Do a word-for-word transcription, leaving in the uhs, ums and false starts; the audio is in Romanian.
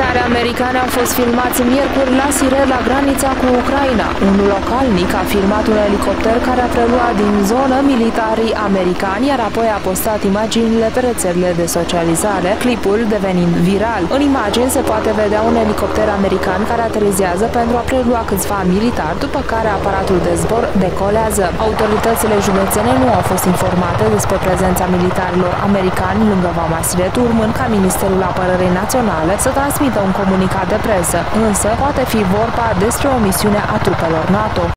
Militari americani au fost filmați miercuri la Sire, la granița cu Ucraina. Un localnic a filmat un elicopter care a preluat din zonă militarii americani, iar apoi a postat imaginile pe rețelele de socializare, clipul devenind viral. În imagini se poate vedea un elicopter american care aterizează pentru a prelua câțiva militari, după care aparatul de zbor decolează. Autoritățile județene nu au fost informate despre prezența militarilor americani lângă Vama Siret, urmând ca Ministerul Apărării Naționale să transmită un comunicat de presă, însă poate fi vorba despre o misiune a trupelor NATO.